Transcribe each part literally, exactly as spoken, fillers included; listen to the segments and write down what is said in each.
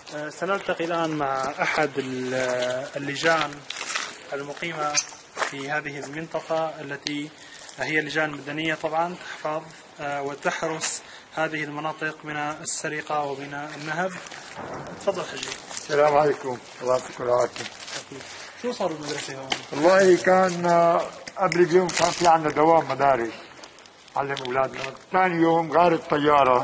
سنلتقي الآن مع أحد اللجان المقيمة في هذه المنطقة التي هي لجان مدنية طبعا تحفظ وتحرس هذه المناطق من السرقة ومن النهب. تفضل حجي. السلام عليكم، الله يعطيكم العافية. شو صار بالمدرسة هون؟ والله كان قبل اليوم كان في عندنا دوام مدارس علم أولادنا، ثاني يوم غارت طيارة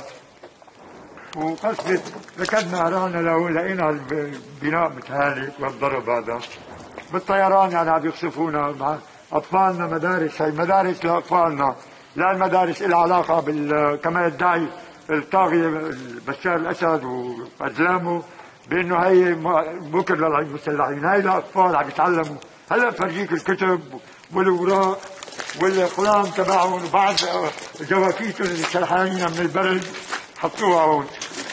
وقصفت، ركضنا رانا لو لقينا البناء متهالك والضرب هذا بالطيران، يعني عم يقصفونا مع أطفالنا. مدارس هي مدارس لأطفالنا، لا المدارس لها علاقة بال كما يدعي الطاغية بشار الأسد وأزلامه بأنه هي بكر للمسلحين، هي لأطفال عم يتعلموا. هلا فرجيك الكتب والأوراق والأقلام تبعهم وبعض جواكيتهم اللي شرحانين من البرد حطوها هون.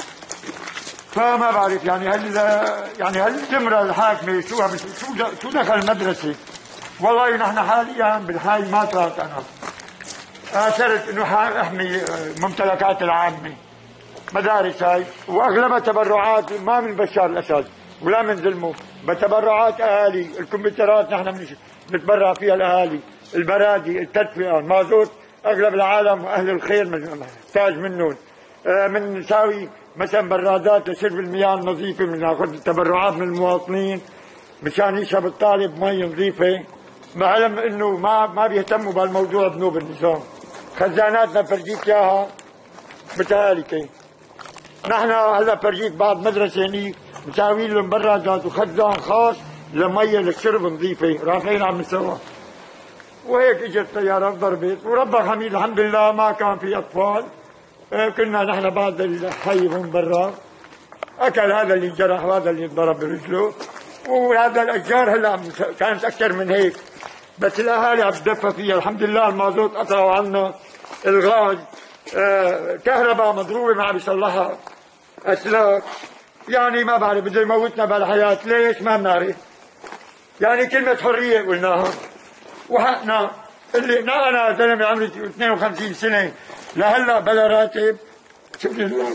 فما بعرف يعني هل يعني هالجمرة الحاكمة شو شو شو دخل المدرسة؟ والله نحن حاليا بالحي ما تركت انا. اثرت انه احمي ممتلكات العامة. مدارس هاي واغلبها تبرعات ما من بشار الاسد ولا من ظلمه، بتبرعات اهالي. الكمبيوترات نحن بنتبرع فيها الاهالي، البرادي، التدفئة، المازوت، اغلب العالم واهل الخير محتاج منهم. بنساوي مثلا برادات لشرب المياه النظيفة، بناخذ تبرعات من المواطنين مشان يشرب الطالب مي نظيفة، مع علم انه ما ما بيهتموا بهالموضوع بنوب النظام. خزاناتنا فرجيك اياها متهالكة. نحن هلا فرجيك بعض مدرسة هنيك مساويين لهم برادات وخزان خاص لمية للشرب نظيفة، رافعين عم نسوى. وهيك اجت طيارة ضربت وربك حميد الحمد لله ما كان في اطفال. كنا نحن بعد الحي هون برا، اكل هذا اللي جرح وهذا اللي ضرب برجله، وهذا الاشجار هلا كانت اكثر من هيك، بس الاهالي عم تدفى فيها. الحمد لله المازوت قطعوا عنا، الغاز، آه، كهرباء مضروبه ما عم يصلحها، اسلاك، يعني ما بعرف بده يموتنا بالحياه. ليش ما بنعرف؟ يعني كلمه حريه قلناها وحقنا. اللي انا زلمه عمري اثنين وخمسين سنه لهلا بلا راتب. شوف لي الوقت.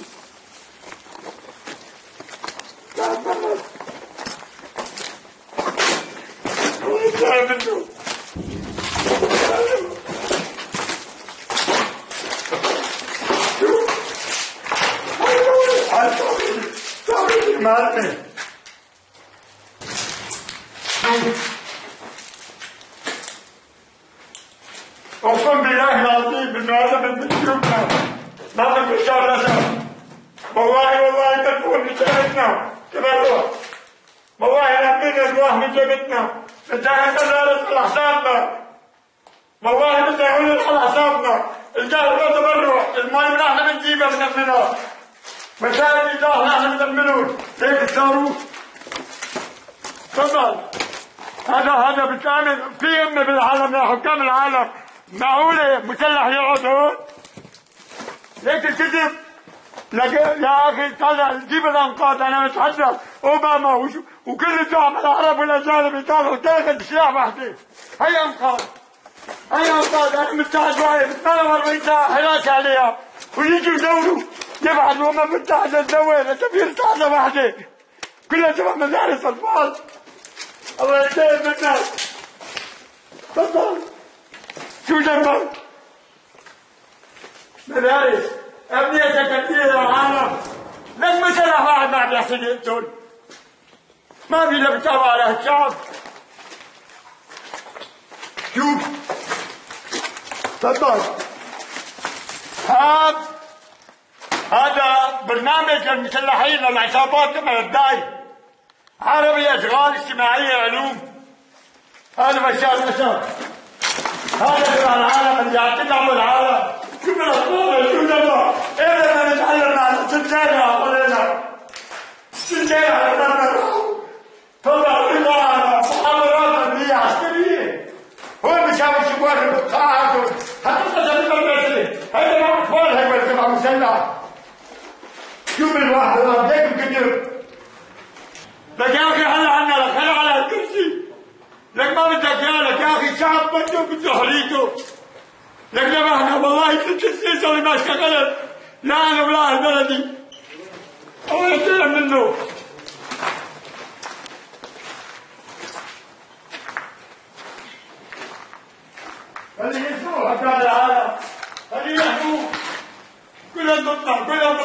اقسم بالله العظيم انه هذا من بيوتنا ما من بشار الاسد. والله والله تكون بشارتنا تبرع. والله نبينا الواح من جيبتنا، بدنا نرسل على حسابنا. والله بدنا نقول على حسابنا، الجهل تبرع، المي نحن بنجيبها بنمنها. مشان الله نحن بنمنهم، هيك صاروا. تفضل. هذا هذا بتعمل في امه بالعالم يا حكام العالم، معقولة مسلح يقعد هون؟ ليك الكذب؟ يا اخي طلع جيب الانقاض. انا بتحدث اوباما وكل الدعم العرب والاجانب يطلعوا تاخذ سلاح وحده. هي انقاض، هي انقاض. انا متحد واقف ثمانية وأربعين ساعة حراسة عليها، ويجوا يدوروا يبعثوا الامم المتحدة تدور لتفجير ساعة وحده. كلها تبع مدارس اطفال. الله يسلم الناس. تفضل. شو جنبك؟ مدارس، أبنية سكندية للعالم. لك مسلح واحد ما عم يحسن يقتل. ما في الا بتابع على الشعب. شوف. تفضل. هذا هذا برنامج للمسلحين للعصابات كما يدعي. عربي اشغال اجتماعية علوم. هذا بشار الاسد. هذا تبع العالم اللي عم تدعموا العالم. شو بالاطفال شو دمع؟ ايه بدنا نتعلم عن سنتين علينا. سنتين على بدنا. طلع لنا على محاضرات امنيه عسكريه. هون بيساوي شباب بالقاعات حتى المدرسه. هيدا مع اطفال هي تبع مسلح. شوف الواحد والله هيك بكذب. لك يا اخي هلا عنا لك هلا على الكرسي. لك ما بدك اياه، لك يا اخي شعب بده بده حريته. لك نبهنا والله ست سنين صار ما اشتغلت لا انا ولا اهل بلدي. الله يسلم منه. خليه يسوق هكذا العالم، خليه يحكوا كلها تطلع كلها